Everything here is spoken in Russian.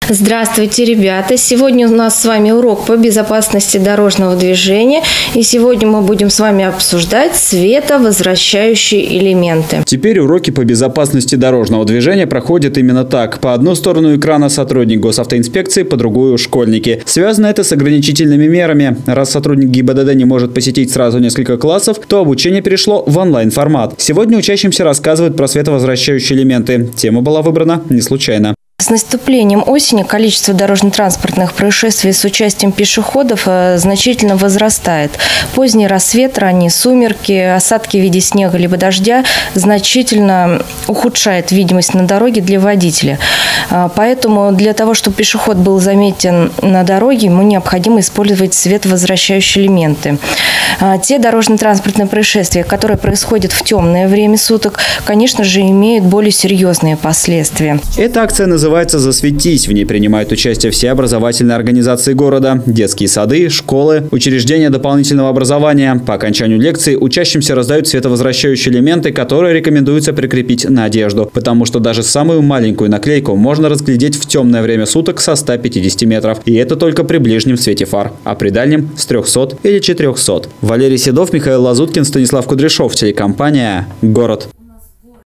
Здравствуйте, ребята! Сегодня у нас с вами урок по безопасности дорожного движения. И сегодня мы будем с вами обсуждать световозвращающие элементы. Теперь уроки по безопасности дорожного движения проходят именно так. По одну сторону экрана сотрудник госавтоинспекции, по другую – школьники. Связано это с ограничительными мерами. Раз сотрудник ГИБДД не может посетить сразу несколько классов, то обучение перешло в онлайн-формат. Сегодня учащимся рассказывают про световозвращающие элементы. Тема была выбрана не случайно. С наступлением осени количество дорожно-транспортных происшествий с участием пешеходов значительно возрастает. Поздний рассвет, ранние сумерки, осадки в виде снега либо дождя значительно ухудшают видимость на дороге для водителя. Поэтому для того, чтобы пешеход был заметен на дороге, ему необходимо использовать световозвращающие элементы. Те дорожно-транспортные происшествия, которые происходят в темное время суток, конечно же, имеют более серьезные последствия. Эта акция называется «Засветись». В ней принимают участие все образовательные организации города, детские сады, школы, учреждения дополнительного образования. По окончанию лекции учащимся раздают световозвращающие элементы, которые рекомендуется прикрепить на одежду, потому что даже самую маленькую наклейку можно разглядеть в темное время суток со 150 метров. И это только при ближнем свете фар, а при дальнем с 300 или 400. Валерий Седов, Михаил Лазуткин, Станислав Кудряшов, телекомпания «Город».